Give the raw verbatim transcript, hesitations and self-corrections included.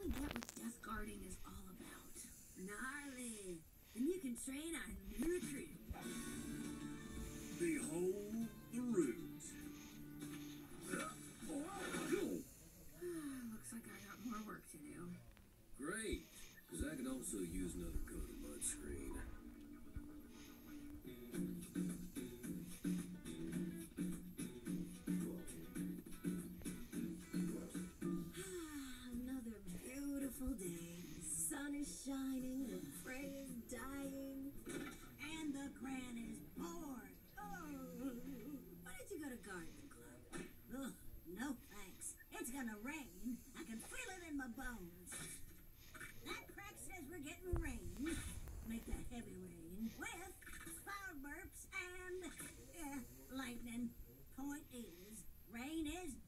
finally get what death guarding is all about. Gnarly. And you can train our new recruit. Behold the root. Looks like I got more work to do. Great, because I could also use another coat of mud screen. Another beautiful day. The sun is shining, the prey is dying, and the gran is bored. Oh, why did you go to garden club? Ugh, no thanks. It's gonna rain. I can feel it in my bones. That crack says we're getting rain. Make that heavy rain with cloud burps and uh, lightning. Point is, rain is